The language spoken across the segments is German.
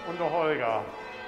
und der Holger.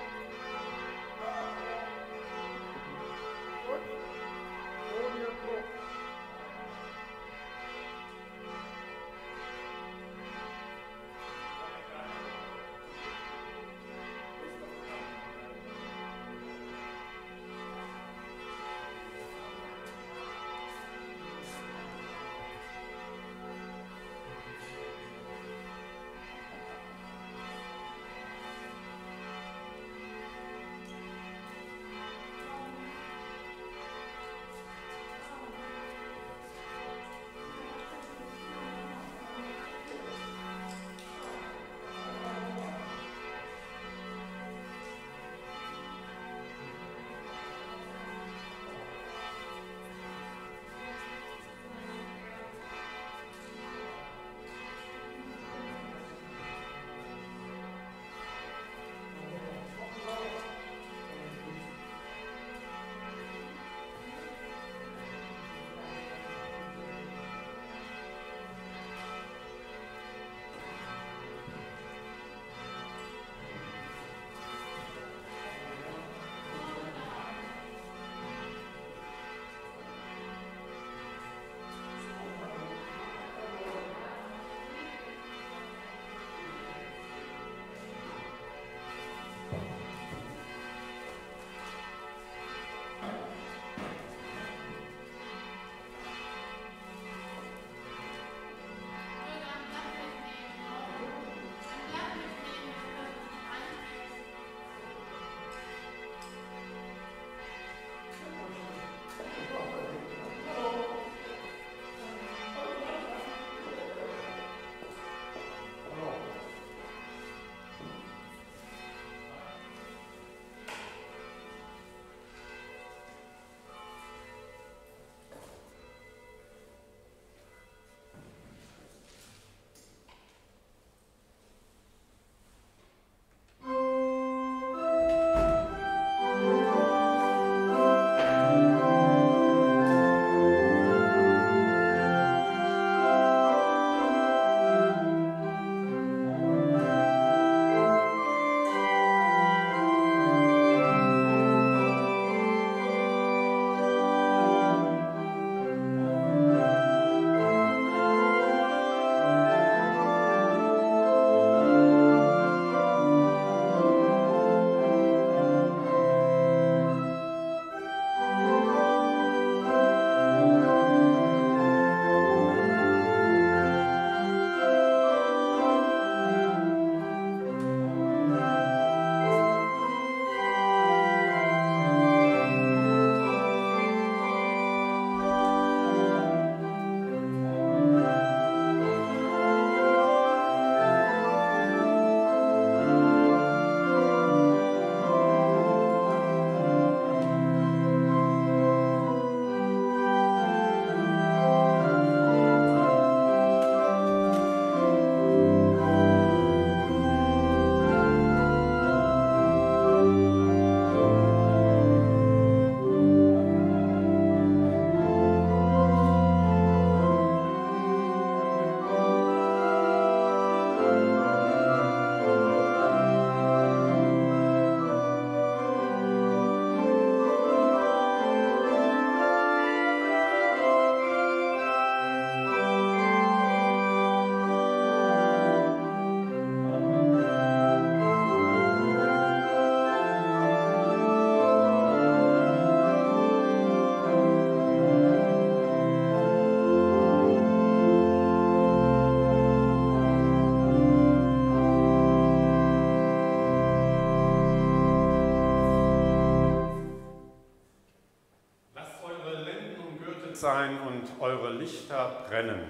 Sein und eure Lichter brennen.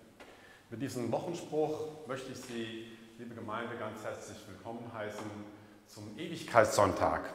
Mit diesem Wochenspruch möchte ich Sie, liebe Gemeinde, ganz herzlich willkommen heißen zum Ewigkeitssonntag,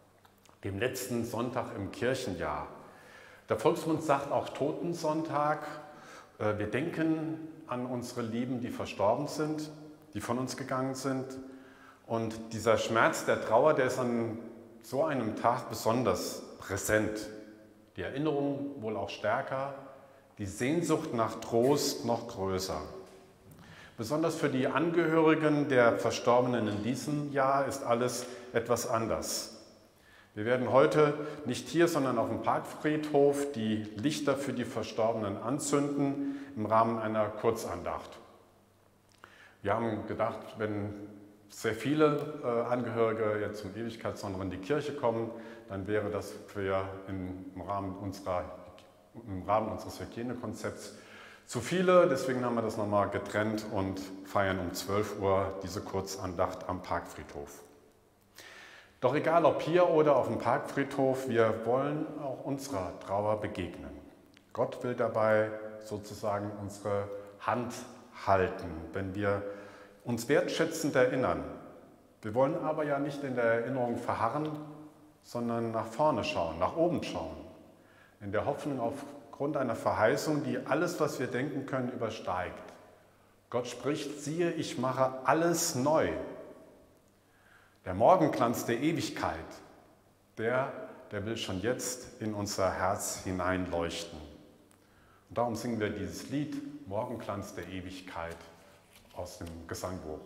dem letzten Sonntag im Kirchenjahr. Der Volksmund sagt auch Totensonntag. Wir denken an unsere Lieben, die verstorben sind, die von uns gegangen sind. Und dieser Schmerz der Trauer, der ist an so einem Tag besonders präsent. Die Erinnerung wohl auch stärker, die Sehnsucht nach Trost noch größer. Besonders für die Angehörigen der Verstorbenen in diesem Jahr ist alles etwas anders. Wir werden heute nicht hier, sondern auf dem Parkfriedhof die Lichter für die Verstorbenen anzünden im Rahmen einer Kurzandacht. Wir haben gedacht, wenn sehr viele Angehörige jetzt zum Ewigkeitssonntag in die Kirche kommen, dann wäre das im Rahmen unseres Hygienekonzepts zu viele. Deswegen haben wir das nochmal getrennt und feiern um 12 Uhr diese Kurzandacht am Parkfriedhof. Doch egal ob hier oder auf dem Parkfriedhof, wir wollen auch unserer Trauer begegnen. Gott will dabei sozusagen unsere Hand halten, wenn wir uns wertschätzend erinnern. Wir wollen aber ja nicht in der Erinnerung verharren, sondern nach vorne schauen, nach oben schauen, in der Hoffnung aufgrund einer Verheißung, die alles, was wir denken können, übersteigt. Gott spricht, siehe, ich mache alles neu. Der Morgenglanz der Ewigkeit, der will schon jetzt in unser Herz hineinleuchten. Und darum singen wir dieses Lied, Morgenglanz der Ewigkeit, aus dem Gesangbuch.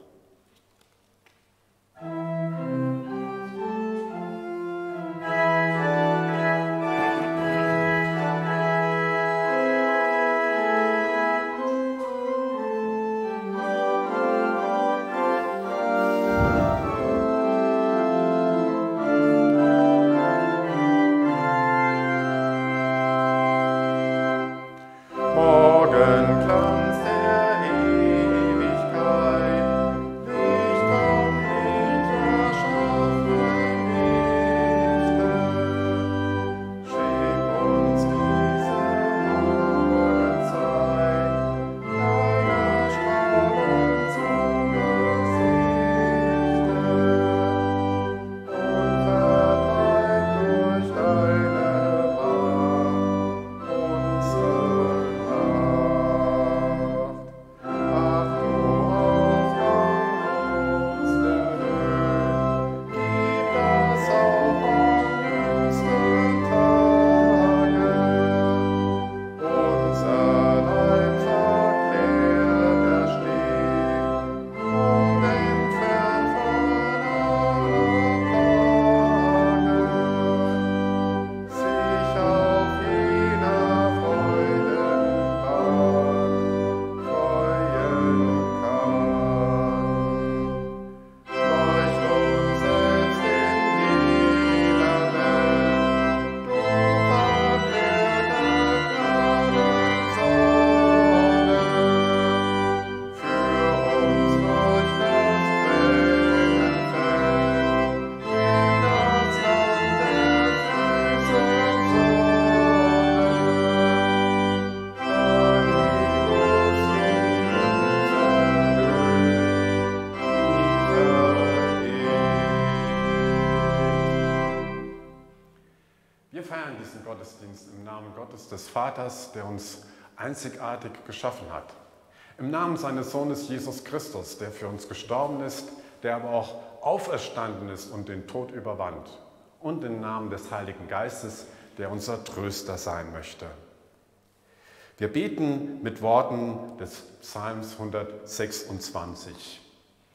Des Vaters, der uns einzigartig geschaffen hat. Im Namen seines Sohnes Jesus Christus, der für uns gestorben ist, der aber auch auferstanden ist und den Tod überwand. Und im Namen des Heiligen Geistes, der unser Tröster sein möchte. Wir beten mit Worten des Psalms 126.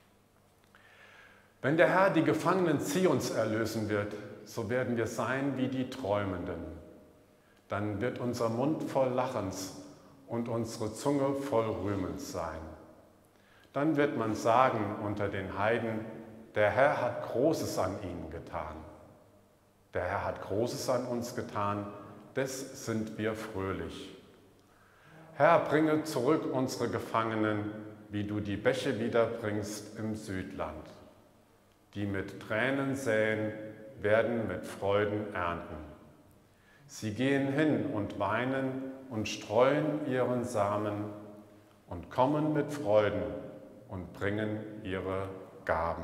Wenn der Herr die Gefangenen Zions erlösen wird, so werden wir sein wie die Träumenden. Dann wird unser Mund voll Lachens und unsere Zunge voll Rühmens sein. Dann wird man sagen unter den Heiden, der Herr hat Großes an ihnen getan. Der Herr hat Großes an uns getan, des sind wir fröhlich. Herr, bringe zurück unsere Gefangenen, wie du die Bäche wiederbringst im Südland. Die mit Tränen säen, werden mit Freuden ernten. Sie gehen hin und weinen und streuen ihren Samen und kommen mit Freuden und bringen ihre Gaben.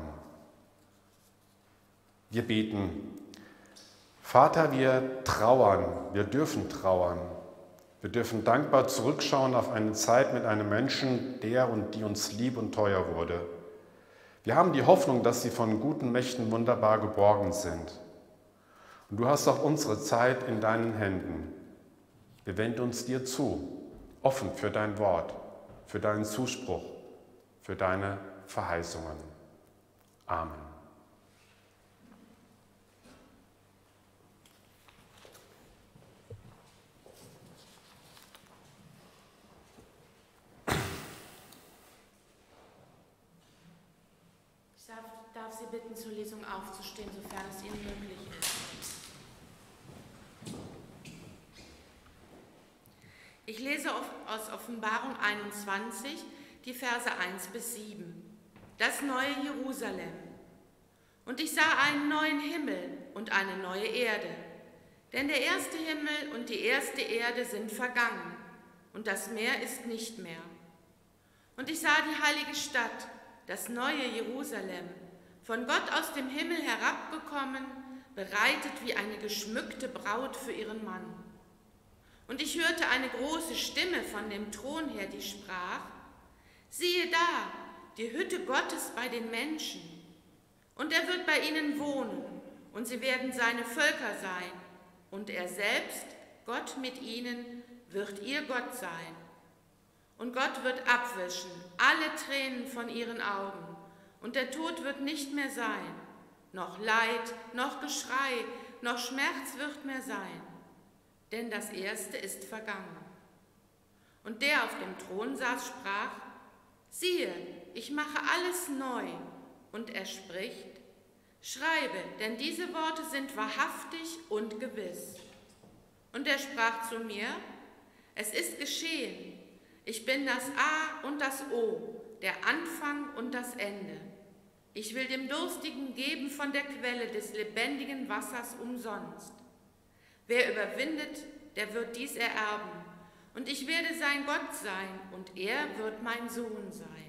Wir beten, Vater, wir trauern, wir dürfen trauern. Wir dürfen dankbar zurückschauen auf eine Zeit mit einem Menschen, der und die uns lieb und teuer wurde. Wir haben die Hoffnung, dass sie von guten Mächten wunderbar geborgen sind. Und du hast auch unsere Zeit in deinen Händen. Wir wenden uns dir zu, offen für dein Wort, für deinen Zuspruch, für deine Verheißungen. Amen. Ich darf Sie bitten, zur Lesung aufzustehen, sofern es Ihnen möglich ist. Ich lese aus Offenbarung 21, die Verse 1 bis 7. Das neue Jerusalem. Und ich sah einen neuen Himmel und eine neue Erde. Denn der erste Himmel und die erste Erde sind vergangen, und das Meer ist nicht mehr. Und ich sah die heilige Stadt, das neue Jerusalem, von Gott aus dem Himmel herabgekommen, bereitet wie eine geschmückte Braut für ihren Mann. Und ich hörte eine große Stimme von dem Thron her, die sprach: Siehe da, die Hütte Gottes bei den Menschen. Und er wird bei ihnen wohnen, und sie werden seine Völker sein. Und er selbst, Gott mit ihnen, wird ihr Gott sein. Und Gott wird abwischen alle Tränen von ihren Augen. Und der Tod wird nicht mehr sein. Noch Leid, noch Geschrei, noch Schmerz wird mehr sein. Denn das Erste ist vergangen. Und der auf dem Thron saß, sprach: Siehe, ich mache alles neu. Und er spricht: Schreibe, denn diese Worte sind wahrhaftig und gewiss. Und er sprach zu mir: Es ist geschehen. Ich bin das A und das O, der Anfang und das Ende. Ich will dem Durstigen geben von der Quelle des lebendigen Wassers umsonst. Wer überwindet, der wird dies ererben, und ich werde sein Gott sein, und er wird mein Sohn sein.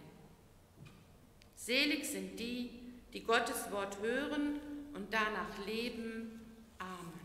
Selig sind die, die Gottes Wort hören und danach leben. Amen.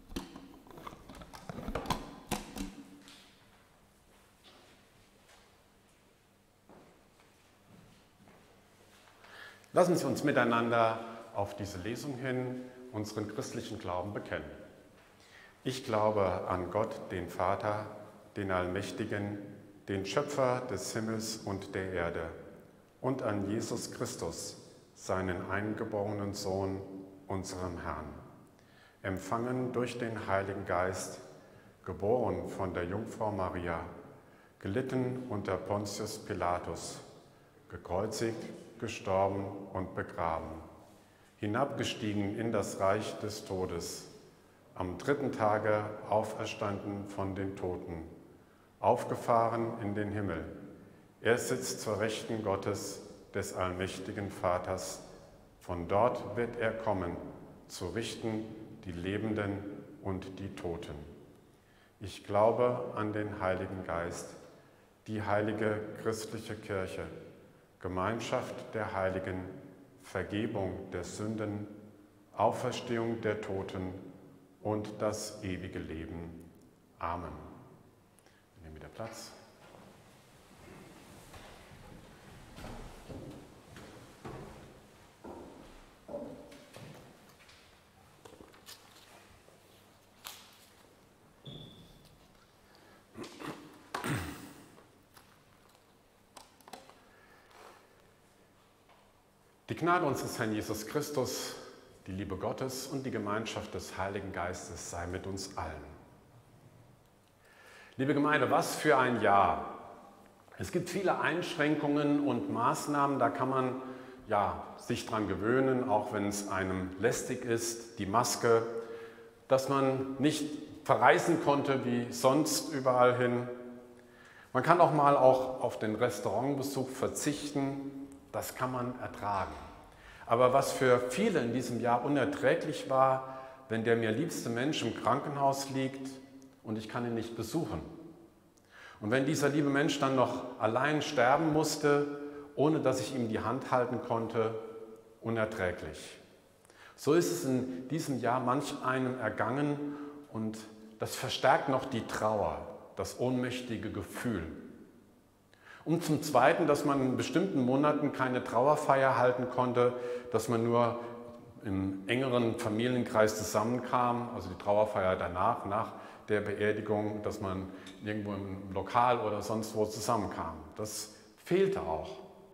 Lassen Sie uns miteinander auf diese Lesung hin unseren christlichen Glauben bekennen. Ich glaube an Gott, den Vater, den Allmächtigen, den Schöpfer des Himmels und der Erde, und an Jesus Christus, seinen eingeborenen Sohn, unserem Herrn, empfangen durch den Heiligen Geist, geboren von der Jungfrau Maria, gelitten unter Pontius Pilatus, gekreuzigt, gestorben und begraben, hinabgestiegen in das Reich des Todes, am dritten Tage auferstanden von den Toten, aufgefahren in den Himmel. Er sitzt zur Rechten Gottes, des allmächtigen Vaters. Von dort wird er kommen, zu richten die Lebenden und die Toten. Ich glaube an den Heiligen Geist, die heilige christliche Kirche, Gemeinschaft der Heiligen, Vergebung der Sünden, Auferstehung der Toten und das ewige Leben. Amen. Wir nehmen wieder Platz. Die Gnade unseres Herrn Jesus Christus, die Liebe Gottes und die Gemeinschaft des Heiligen Geistes sei mit uns allen. Liebe Gemeinde, was für ein Jahr! Es gibt viele Einschränkungen und Maßnahmen, da kann man sich dran gewöhnen, auch wenn es einem lästig ist, die Maske, dass man nicht verreisen konnte wie sonst überall hin. Man kann auch mal auf den Restaurantbesuch verzichten. Das kann man ertragen. Aber was für viele in diesem Jahr unerträglich war, wenn der mir liebste Mensch im Krankenhaus liegt und ich kann ihn nicht besuchen. Und wenn dieser liebe Mensch dann noch allein sterben musste, ohne dass ich ihm die Hand halten konnte, unerträglich. So ist es in diesem Jahr manch einem ergangen und das verstärkt noch die Trauer, das ohnmächtige Gefühl. Und zum Zweiten, dass man in bestimmten Monaten keine Trauerfeier halten konnte, dass man nur im engeren Familienkreis zusammenkam, also die Trauerfeier danach, nach der Beerdigung, dass man irgendwo im Lokal oder sonst wo zusammenkam. Das fehlte auch.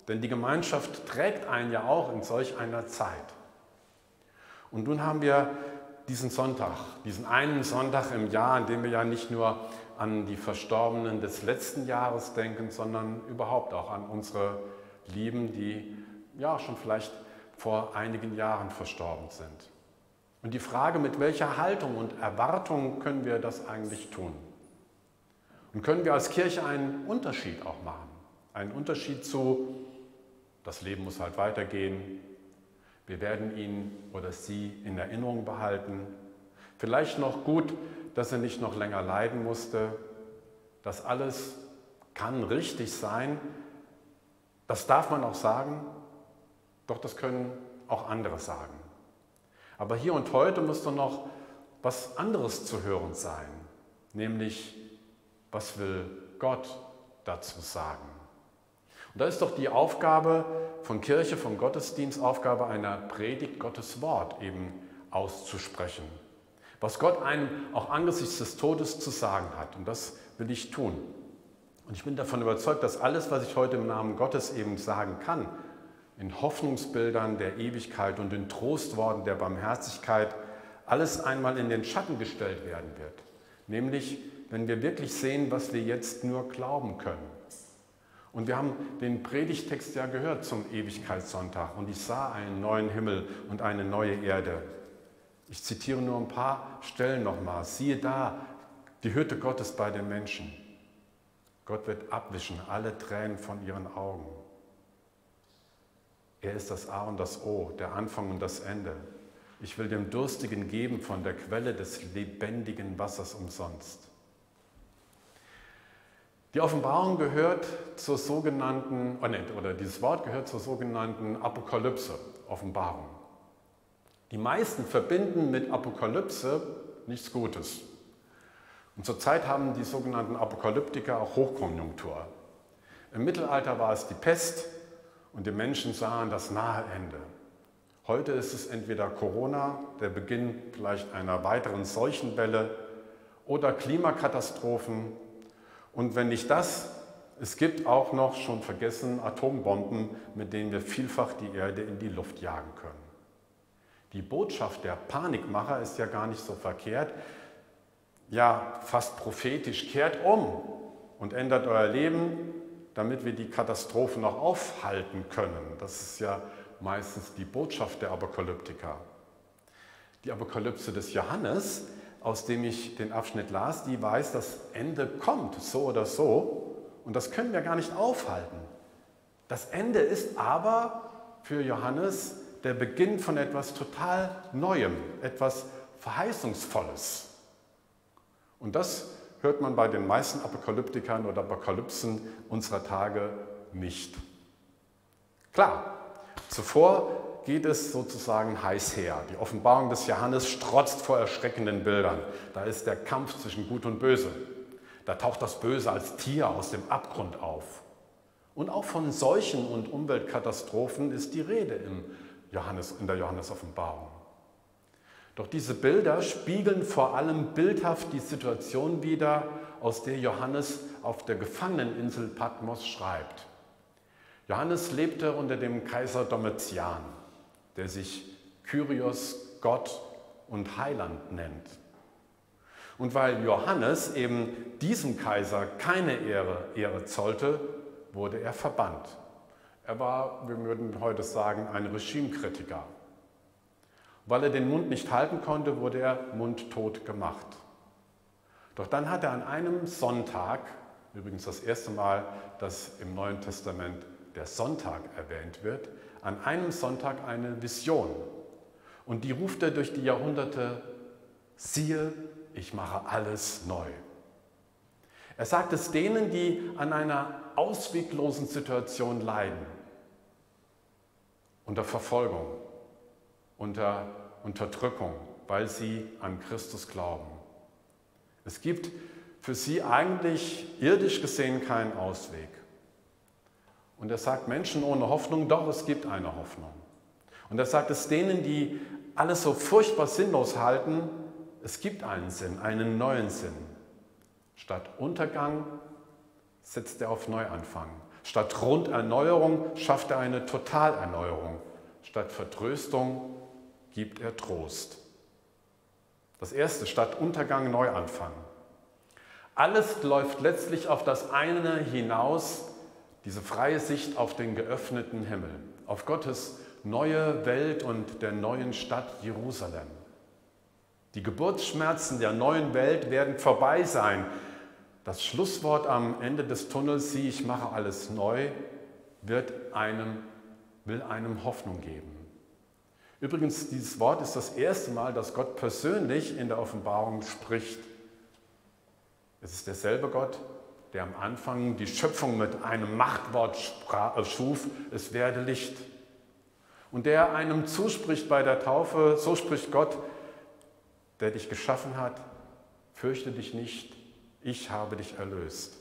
Denn die Gemeinschaft trägt einen ja auch in solch einer Zeit. Und nun haben wir diesen Sonntag, diesen einen Sonntag im Jahr, an dem wir ja nicht nur an die Verstorbenen des letzten Jahres denken, sondern überhaupt auch an unsere Lieben, die ja schon vielleicht vor einigen Jahren verstorben sind. Und die Frage, mit welcher Haltung und Erwartung können wir das eigentlich tun? Und können wir als Kirche einen Unterschied auch machen? Einen Unterschied zu, das Leben muss halt weitergehen, wir werden ihn oder sie in Erinnerung behalten. Vielleicht noch gut, dass er nicht noch länger leiden musste. Das alles kann richtig sein. Das darf man auch sagen, doch das können auch andere sagen. Aber hier und heute muss doch noch was anderes zu hören sein, nämlich, was will Gott dazu sagen? Und da ist doch die Aufgabe von Kirche, vom Gottesdienst, Aufgabe einer Predigt, Gottes Wort eben auszusprechen. Was Gott einem auch angesichts des Todes zu sagen hat. Und das will ich tun. Und ich bin davon überzeugt, dass alles, was ich heute im Namen Gottes eben sagen kann, in Hoffnungsbildern der Ewigkeit und in Trostworten der Barmherzigkeit, alles einmal in den Schatten gestellt werden wird. Nämlich, wenn wir wirklich sehen, was wir jetzt nur glauben können. Und wir haben den Predigtext ja gehört zum Ewigkeitssonntag. Und ich sah einen neuen Himmel und eine neue Erde. Ich zitiere nur ein paar Stellen nochmal. Siehe da, die Hütte Gottes bei den Menschen. Gott wird abwischen alle Tränen von ihren Augen. Er ist das A und das O, der Anfang und das Ende. Ich will dem Durstigen geben von der Quelle des lebendigen Wassers umsonst. Die Offenbarung gehört zur sogenannten, dieses Wort gehört zur sogenannten Apokalypse, Offenbarung. Die meisten verbinden mit Apokalypse nichts Gutes. Und zurzeit haben die sogenannten Apokalyptiker auch Hochkonjunktur. Im Mittelalter war es die Pest und die Menschen sahen das nahe Ende. Heute ist es entweder Corona, der Beginn vielleicht einer weiteren Seuchenwelle oder Klimakatastrophen. Und wenn nicht das, es gibt auch noch, schon vergessen, Atombomben, mit denen wir vielfach die Erde in die Luft jagen können. Die Botschaft der Panikmacher ist ja gar nicht so verkehrt, ja fast prophetisch: kehrt um und ändert euer Leben, damit wir die Katastrophen noch aufhalten können. Das ist ja meistens die Botschaft der Apokalyptiker. Die Apokalypse des Johannes, aus dem ich den Abschnitt las, die weiß, das Ende kommt, so oder so, und das können wir gar nicht aufhalten. Das Ende ist aber für Johannes der Beginn von etwas total Neuem, etwas Verheißungsvolles. Und das hört man bei den meisten Apokalyptikern oder Apokalypsen unserer Tage nicht. Klar, zuvor geht es sozusagen heiß her. Die Offenbarung des Johannes strotzt vor erschreckenden Bildern. Da ist der Kampf zwischen Gut und Böse. Da taucht das Böse als Tier aus dem Abgrund auf. Und auch von Seuchen und Umweltkatastrophen ist die Rede in der Johannes-Offenbarung. Doch diese Bilder spiegeln vor allem bildhaft die Situation wider, aus der Johannes auf der Gefangeneninsel Patmos schreibt. Johannes lebte unter dem Kaiser Domitian, der sich Kyrios, Gott und Heiland nennt. Und weil Johannes eben diesem Kaiser keine Ehre zollte, wurde er verbannt. Er war, wir würden heute sagen, ein Regimekritiker. Weil er den Mund nicht halten konnte, wurde er mundtot gemacht. Doch dann hat er an einem Sonntag, übrigens das erste Mal, dass im Neuen Testament der Sonntag erwähnt wird, an einem Sonntag eine Vision. Und die ruft er durch die Jahrhunderte: Siehe, ich mache alles neu. Er sagt es denen, die an einer ausweglosen Situation leiden, unter Verfolgung, unter Unterdrückung, weil sie an Christus glauben. Es gibt für sie eigentlich irdisch gesehen keinen Ausweg. Und er sagt Menschen ohne Hoffnung, doch, es gibt eine Hoffnung. Und er sagt es denen, die alles so furchtbar sinnlos halten, es gibt einen Sinn, einen neuen Sinn. Statt Untergang setzt er auf Neuanfang. Statt Grunderneuerung schafft er eine Totalerneuerung. Statt Vertröstung gibt er Trost. Das erste, statt Untergang Neuanfang. Alles läuft letztlich auf das eine hinaus, diese freie Sicht auf den geöffneten Himmel, auf Gottes neue Welt und der neuen Stadt Jerusalem. Die Geburtsschmerzen der neuen Welt werden vorbei sein. Das Schlusswort am Ende des Tunnels, sieh, ich mache alles neu, will einem Hoffnung geben. Übrigens, dieses Wort ist das erste Mal, dass Gott persönlich in der Offenbarung spricht. Es ist derselbe Gott, der am Anfang die Schöpfung mit einem Machtwort schuf, es werde Licht. Und der einem zuspricht bei der Taufe, so spricht Gott, der dich geschaffen hat, fürchte dich nicht, ich habe dich erlöst.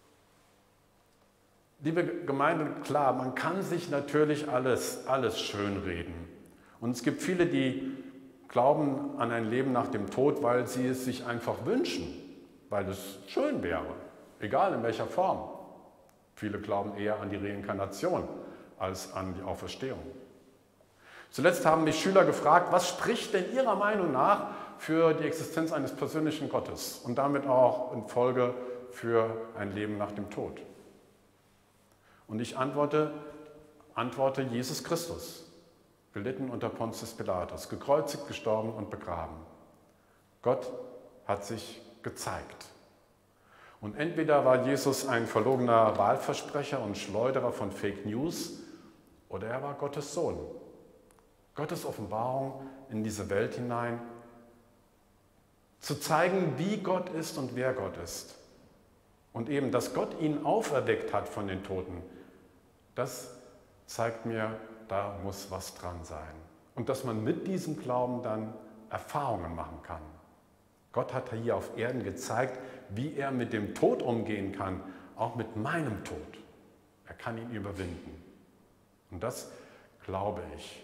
Liebe Gemeinde, klar, man kann sich natürlich alles schönreden. Und es gibt viele, die glauben an ein Leben nach dem Tod, weil sie es sich einfach wünschen, weil es schön wäre, egal in welcher Form. Viele glauben eher an die Reinkarnation als an die Auferstehung. Zuletzt haben mich Schüler gefragt, was spricht denn Ihrer Meinung nach für die Existenz eines persönlichen Gottes und damit auch in Folge für ein Leben nach dem Tod? Und ich antworte Jesus Christus, gelitten unter Pontius Pilatus, gekreuzigt, gestorben und begraben. Gott hat sich gezeigt. Und entweder war Jesus ein verlogener Wahlversprecher und Schleuderer von Fake News, oder er war Gottes Sohn. Gottes Offenbarung in diese Welt hinein, zu zeigen, wie Gott ist und wer Gott ist. Und eben, dass Gott ihn auferweckt hat von den Toten, das zeigt mir, da muss was dran sein. Und dass man mit diesem Glauben dann Erfahrungen machen kann. Gott hat hier auf Erden gezeigt, wie er mit dem Tod umgehen kann, auch mit meinem Tod. Er kann ihn überwinden. Und das glaube ich.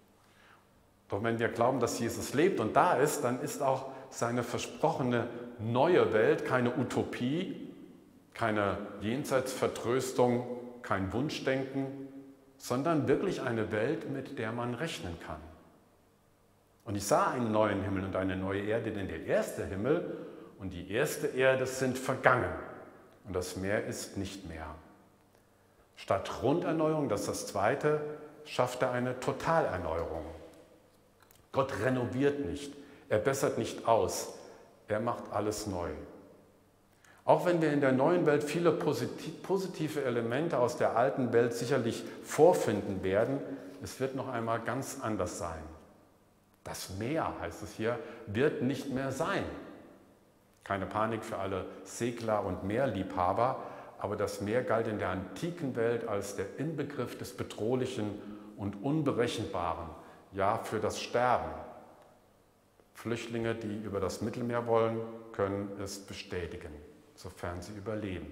Doch wenn wir glauben, dass Jesus lebt und da ist, dann ist auch seine versprochene neue Welt keine Utopie, keine Jenseitsvertröstung, kein Wunschdenken, sondern wirklich eine Welt, mit der man rechnen kann. Und ich sah einen neuen Himmel und eine neue Erde, denn der erste Himmel und die erste Erde sind vergangen und das Meer ist nicht mehr. Statt Grunderneuerung, das ist das zweite, schafft er eine Totalerneuerung. Gott renoviert nicht, er bessert nicht aus, er macht alles neu. Auch wenn wir in der neuen Welt viele positive Elemente aus der alten Welt sicherlich vorfinden werden, es wird noch einmal ganz anders sein. Das Meer, heißt es hier, wird nicht mehr sein. Keine Panik für alle Segler und Meerliebhaber, aber das Meer galt in der antiken Welt als der Inbegriff des Bedrohlichen und Unberechenbaren, ja für das Sterben. Flüchtlinge, die über das Mittelmeer wollen, können es bestätigen, sofern sie überleben.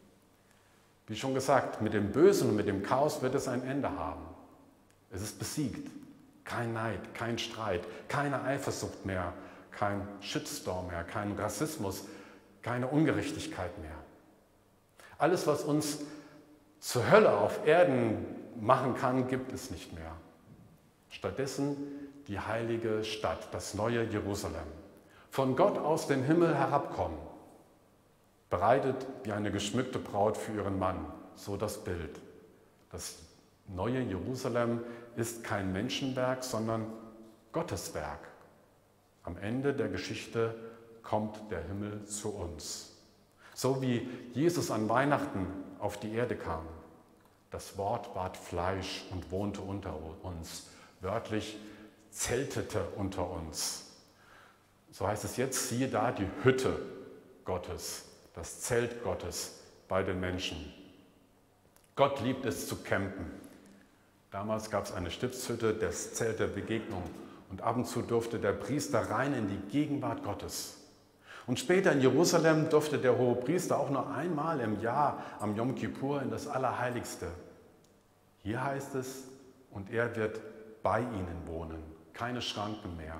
Wie schon gesagt, mit dem Bösen und mit dem Chaos wird es ein Ende haben. Es ist besiegt. Kein Neid, kein Streit, keine Eifersucht mehr, kein Shitstorm mehr, kein Rassismus, keine Ungerechtigkeit mehr. Alles, was uns zur Hölle auf Erden machen kann, gibt es nicht mehr. Stattdessen die heilige Stadt, das neue Jerusalem. Von Gott aus dem Himmel herabkommen. Bereitet wie eine geschmückte Braut für ihren Mann, so das Bild. Das neue Jerusalem ist kein Menschenwerk, sondern Gottes Werk. Am Ende der Geschichte kommt der Himmel zu uns. So wie Jesus an Weihnachten auf die Erde kam. Das Wort ward Fleisch und wohnte unter uns. Wörtlich zeltete unter uns. So heißt es jetzt, siehe da die Hütte Gottes, das Zelt Gottes bei den Menschen. Gott liebt es zu campen. Damals gab es eine Stiftshütte, das Zelt der Begegnung. Und ab und zu durfte der Priester rein in die Gegenwart Gottes. Und später in Jerusalem durfte der Hohepriester auch nur einmal im Jahr am Yom Kippur in das Allerheiligste. Hier heißt es, und er wird bei ihnen wohnen. Keine Schranken mehr.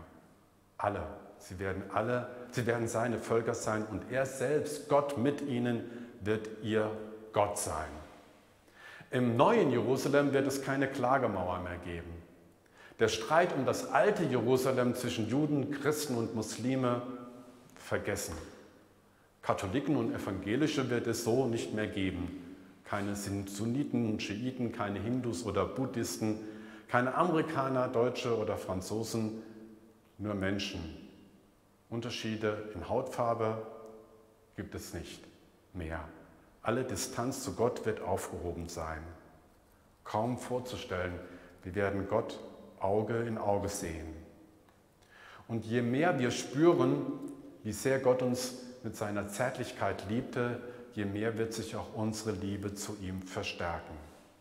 Sie werden seine Völker sein und er selbst, Gott mit ihnen, wird ihr Gott sein. Im neuen Jerusalem wird es keine Klagemauer mehr geben. Der Streit um das alte Jerusalem zwischen Juden, Christen und Muslime vergessen. Katholiken und Evangelische wird es so nicht mehr geben. Keine Sunniten und Schiiten, keine Hindus oder Buddhisten, keine Amerikaner, Deutsche oder Franzosen, nur Menschen. Unterschiede in Hautfarbe gibt es nicht mehr. Alle Distanz zu Gott wird aufgehoben sein. Kaum vorzustellen, wir werden Gott Auge in Auge sehen. Und je mehr wir spüren, wie sehr Gott uns mit seiner Zärtlichkeit liebte, je mehr wird sich auch unsere Liebe zu ihm verstärken.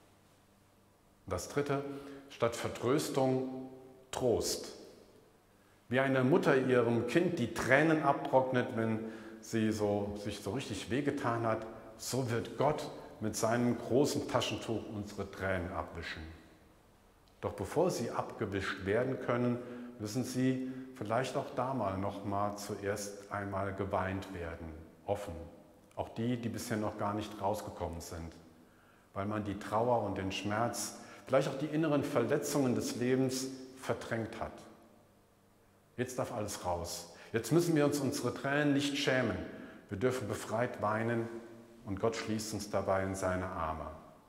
Das dritte, statt Vertröstung, Trost. Wie eine Mutter ihrem Kind die Tränen abtrocknet, wenn sie sich so richtig wehgetan hat, so wird Gott mit seinem großen Taschentuch unsere Tränen abwischen. Doch bevor sie abgewischt werden können, müssen sie vielleicht auch da noch mal zuerst einmal geweint werden, offen. Auch die bisher noch gar nicht rausgekommen sind, weil man die Trauer und den Schmerz, vielleicht auch die inneren Verletzungen des Lebens verdrängt hat. Jetzt darf alles raus. Jetzt müssen wir uns unsere Tränen nicht schämen. Wir dürfen befreit weinen und Gott schließt uns dabei in seine Arme.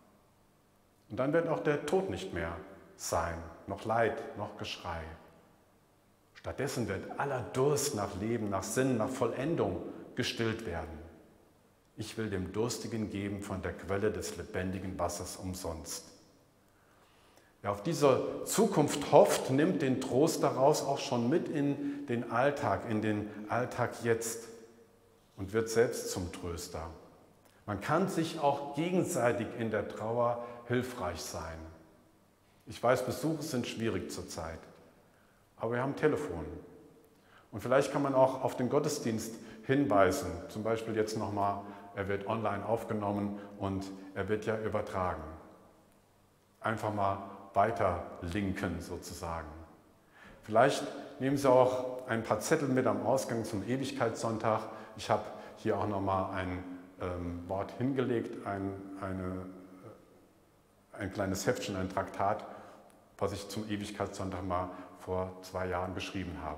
Und dann wird auch der Tod nicht mehr sein, noch Leid, noch Geschrei. Stattdessen wird aller Durst nach Leben, nach Sinn, nach Vollendung gestillt werden. Ich will dem Durstigen geben von der Quelle des lebendigen Wassers umsonst. Wer auf diese Zukunft hofft, nimmt den Trost daraus auch schon mit in den Alltag jetzt und wird selbst zum Tröster. Man kann sich auch gegenseitig in der Trauer hilfreich sein. Ich weiß, Besuche sind schwierig zurzeit, aber wir haben Telefon. Und vielleicht kann man auch auf den Gottesdienst hinweisen, zum Beispiel jetzt nochmal, er wird online aufgenommen und er wird ja übertragen. Einfach mal weiter linken sozusagen. Vielleicht nehmen Sie auch ein paar Zettel mit am Ausgang zum Ewigkeitssonntag. Ich habe hier auch nochmal ein Wort hingelegt, ein kleines Heftchen, ein Traktat, was ich zum Ewigkeitssonntag mal vor 2 Jahren geschrieben habe.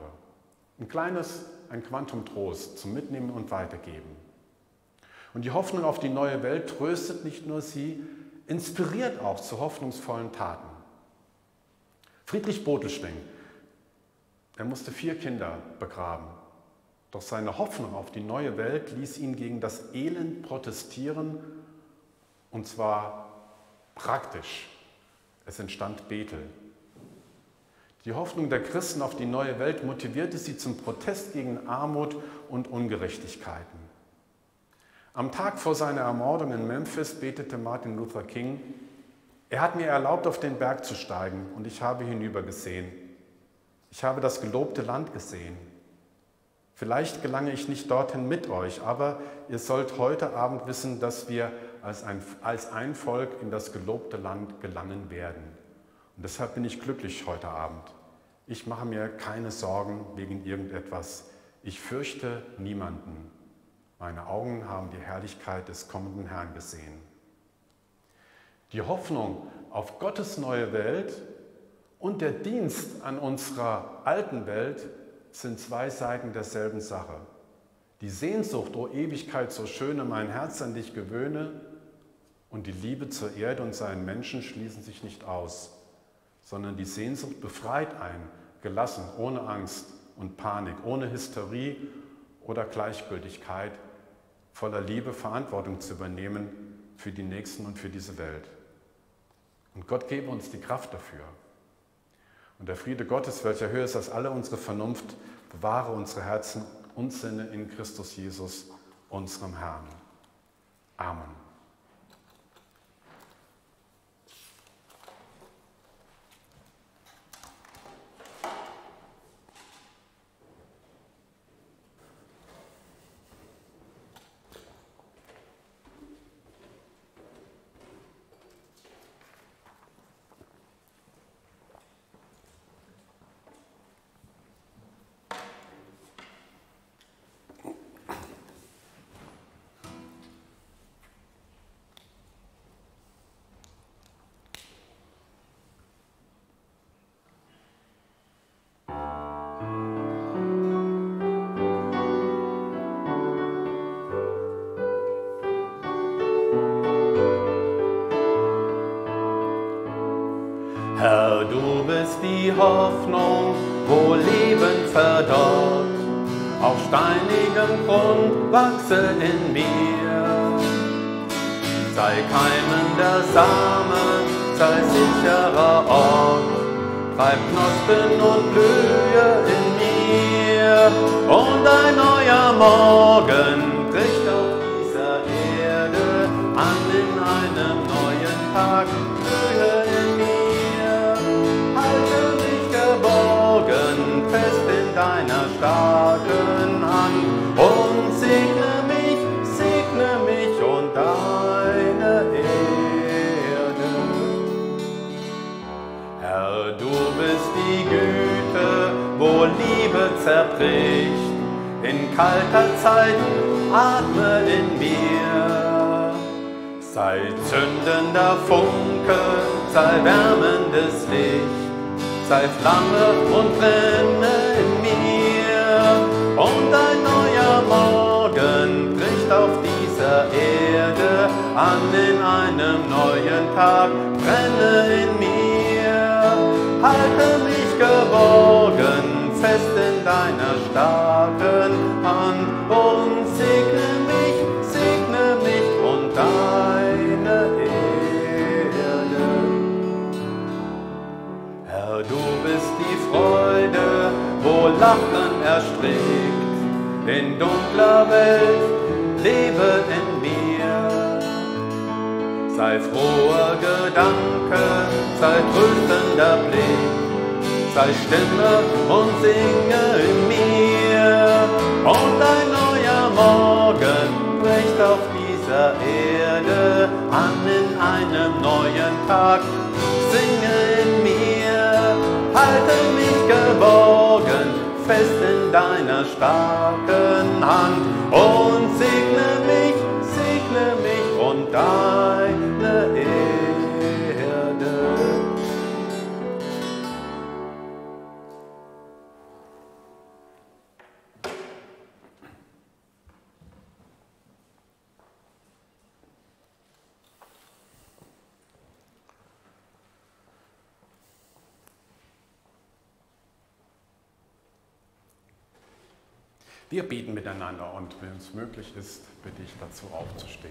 Ein Quantum Trost zum Mitnehmen und Weitergeben. Und die Hoffnung auf die neue Welt tröstet nicht nur sie, inspiriert auch zu hoffnungsvollen Taten. Friedrich Bodelschwingh, er musste 4 Kinder begraben. Doch seine Hoffnung auf die neue Welt ließ ihn gegen das Elend protestieren, und zwar praktisch. Es entstand Bethel. Die Hoffnung der Christen auf die neue Welt motivierte sie zum Protest gegen Armut und Ungerechtigkeiten. Am Tag vor seiner Ermordung in Memphis betete Martin Luther King: Er hat mir erlaubt, auf den Berg zu steigen, und ich habe hinübergesehen. Ich habe das gelobte Land gesehen. Vielleicht gelange ich nicht dorthin mit euch, aber ihr sollt heute Abend wissen, dass wir als ein Volk in das gelobte Land gelangen werden. Und deshalb bin ich glücklich heute Abend. Ich mache mir keine Sorgen wegen irgendetwas. Ich fürchte niemanden. Meine Augen haben die Herrlichkeit des kommenden Herrn gesehen. Die Hoffnung auf Gottes neue Welt und der Dienst an unserer alten Welt sind 2 Seiten derselben Sache. Die Sehnsucht, o Ewigkeit, so schöne, mein Herz an dich gewöhne, und die Liebe zur Erde und seinen Menschen schließen sich nicht aus, sondern die Sehnsucht befreit einen, gelassen, ohne Angst und Panik, ohne Hysterie oder Gleichgültigkeit, voller Liebe Verantwortung zu übernehmen für die Nächsten und für diese Welt. Und Gott gebe uns die Kraft dafür. Und der Friede Gottes, welcher höher ist als alle unsere Vernunft, bewahre unsere Herzen und Sinne in Christus Jesus, unserem Herrn. Amen. Herr, du bist die Hoffnung, wo Leben verdorrt. Auf steinigem Grund wachse in mir. Sei keimender Same, sei sicherer Ort. Treib Knospen und Blühe in mir. Und ein neuer Morgen bricht auf dieser Erde an in einem neuen Tag. Blühe in mir. Halte mich geborgen, fest in deiner starken Hand und segne mich und deine Erde. Herr, du bist die Güte, wo Liebe zerbricht. In kalter Zeit atme in mir. Sei zündender Funke, sei wärmendes Licht. Sei Flamme und brenne in mir. Und ein neuer Morgen bricht auf dieser Erde an in einem neuen Tag. Brenne in mir, halte mich geborgen, fest in deiner starken Hand und segne mich und deine Erde. Herr, du bist die Freude, wo Lachen erstrickt. In dunkler Welt lebe in mir. Sei froher Gedanke, sei tröstender Blick. Sei Stimme und singe in mir. Und ein neuer Morgen bricht auf dieser Erde an in einem neuen Tag. Singe in mir, halte mich geborgen, fest in deiner starken Hand und segne mich und deine Erde. Wir beten miteinander und wenn es möglich ist, bitte ich dazu aufzustehen.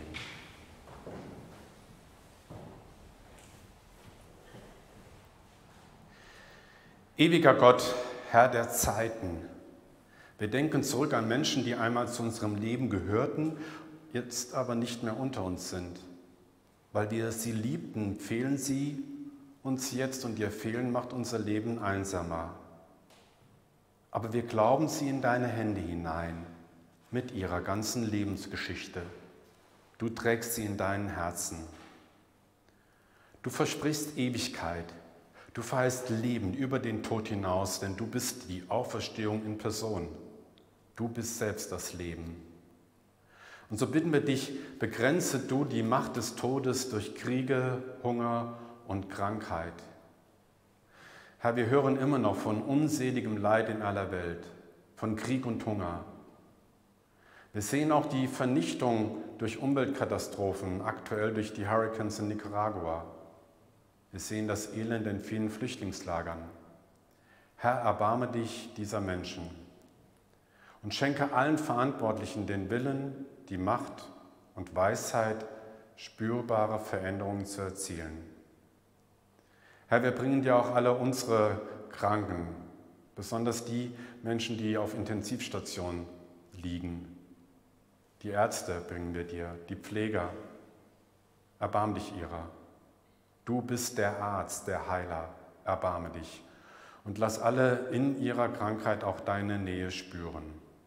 Ewiger Gott, Herr der Zeiten, wir denken zurück an Menschen, die einmal zu unserem Leben gehörten, jetzt aber nicht mehr unter uns sind. Weil wir sie liebten, fehlen sie uns jetzt und ihr Fehlen macht unser Leben einsamer. Aber wir glauben sie in deine Hände hinein, mit ihrer ganzen Lebensgeschichte. Du trägst sie in deinen Herzen. Du versprichst Ewigkeit. Du verheißt Leben über den Tod hinaus, denn du bist die Auferstehung in Person. Du bist selbst das Leben. Und so bitten wir dich, begrenze du die Macht des Todes durch Kriege, Hunger und Krankheit. Herr, wir hören immer noch von unseligem Leid in aller Welt, von Krieg und Hunger. Wir sehen auch die Vernichtung durch Umweltkatastrophen, aktuell durch die Hurrikans in Nicaragua. Wir sehen das Elend in vielen Flüchtlingslagern. Herr, erbarme dich dieser Menschen und schenke allen Verantwortlichen den Willen, die Macht und Weisheit, spürbare Veränderungen zu erzielen. Herr, wir bringen dir auch alle unsere Kranken, besonders die Menschen, die auf Intensivstationen liegen. Die Ärzte bringen wir dir, die Pfleger. Erbarm dich ihrer. Du bist der Arzt, der Heiler. Erbarme dich. Und lass alle in ihrer Krankheit auch deine Nähe spüren.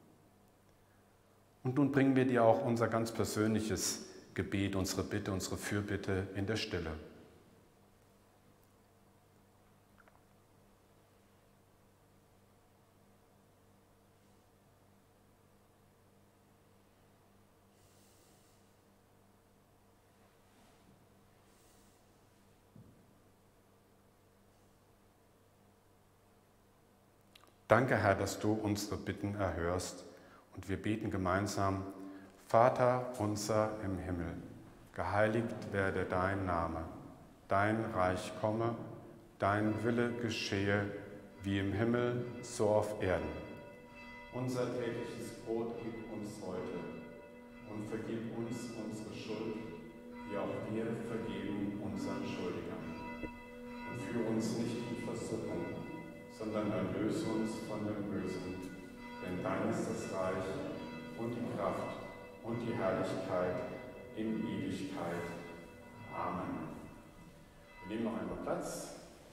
Und nun bringen wir dir auch unser ganz persönliches Gebet, unsere Bitte, unsere Fürbitte in der Stille. Danke, Herr, dass du unsere Bitten erhörst und wir beten gemeinsam: Vater unser im Himmel, geheiligt werde dein Name, dein Reich komme, dein Wille geschehe, wie im Himmel, so auf Erden. Unser tägliches Brot gib uns heute und vergib uns unsere Schuld, wie auch wir vergeben unseren Schuldigern. Und führe uns nicht in Versuchung, sondern erlöse uns von dem Bösen. Denn dein ist das Reich und die Kraft und die Herrlichkeit in Ewigkeit. Amen. Wir nehmen noch einmal Platz.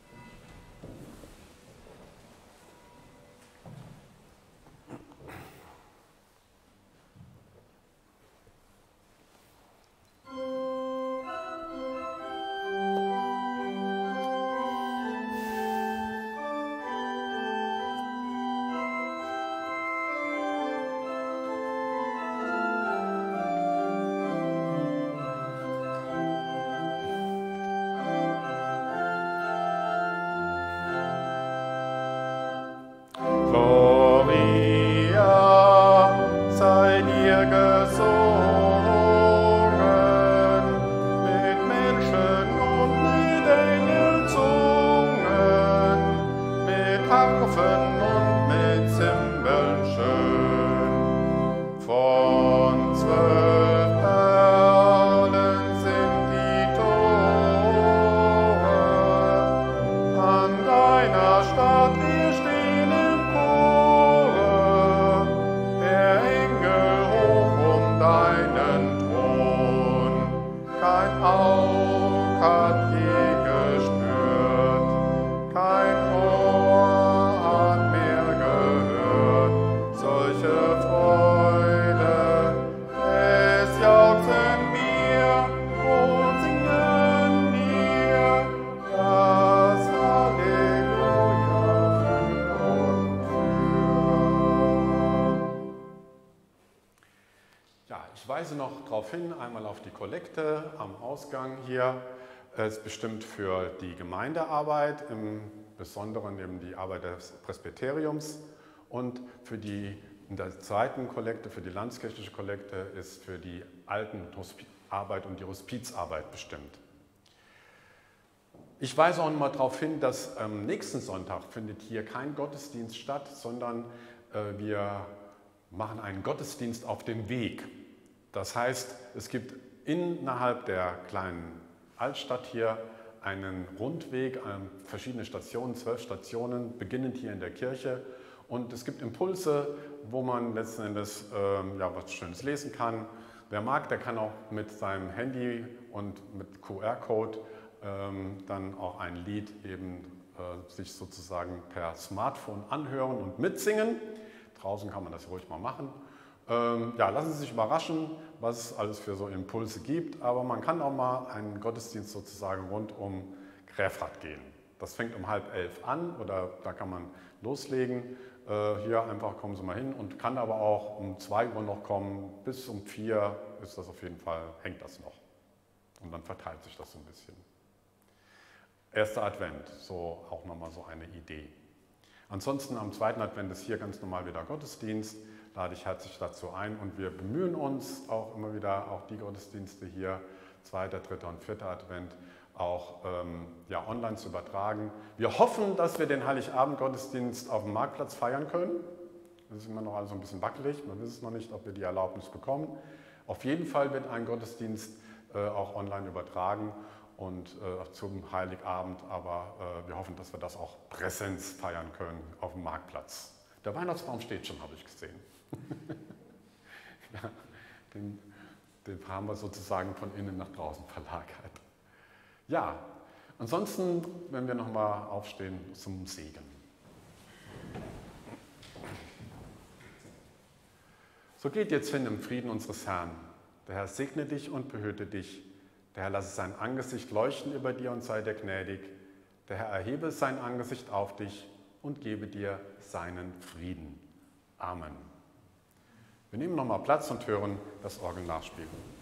Ich weise noch darauf hin, einmal auf die Kollekte am Ausgang hier. Es ist bestimmt für die Gemeindearbeit, im Besonderen eben die Arbeit des Presbyteriums, und für die in der zweiten Kollekte, für die landskirchliche Kollekte, ist für die Altenarbeit und die Hospizarbeit bestimmt. Ich weise auch noch mal darauf hin, dass am nächsten Sonntag findet hier kein Gottesdienst statt, sondern wir machen einen Gottesdienst auf dem Weg. Das heißt, es gibt innerhalb der kleinen Altstadt hier einen Rundweg, verschiedene Stationen, 12 Stationen, beginnend hier in der Kirche. Und es gibt Impulse, wo man letzten Endes was Schönes lesen kann. Wer mag, der kann auch mit seinem Handy und mit QR-Code dann auch ein Lied eben sich sozusagen per Smartphone anhören und mitsingen. Draußen kann man das ruhig mal machen. Lassen Sie sich überraschen, was es alles für so Impulse gibt, aber man kann auch mal einen Gottesdienst sozusagen rund um Gräfrath gehen. Das fängt um 10:30 an, oder da kann man loslegen. Hier einfach kommen Sie mal hin, und kann aber auch um 2 Uhr noch kommen, bis um 4 ist das auf jeden Fall, hängt das noch. Und dann verteilt sich das so ein bisschen. Erster Advent, so auch nochmal so eine Idee. Ansonsten am zweiten Advent ist hier ganz normal wieder Gottesdienst. Lade ich herzlich dazu ein, und wir bemühen uns auch immer wieder, auch die Gottesdienste hier, 2., 3. und 4. Advent, auch online zu übertragen. Wir hoffen, dass wir den Heiligabend-Gottesdienst auf dem Marktplatz feiern können. Das ist immer noch also ein bisschen wackelig, man weiß es noch nicht, ob wir die Erlaubnis bekommen. Auf jeden Fall wird ein Gottesdienst auch online übertragen und zum Heiligabend, aber wir hoffen, dass wir das auch Präsenz feiern können auf dem Marktplatz. Der Weihnachtsbaum steht schon, habe ich gesehen. Ja, den haben wir sozusagen von innen nach draußen verlagert. Ja, ansonsten, wenn wir nochmal aufstehen zum Segen. So geht jetzt hin im Frieden unseres Herrn. Der Herr segne dich und behüte dich. Der Herr lasse sein Angesicht leuchten über dir und sei dir gnädig. Der Herr erhebe sein Angesicht auf dich und gebe dir seinen Frieden. Amen. Wir nehmen nochmal Platz und hören das Orgelnachspiel.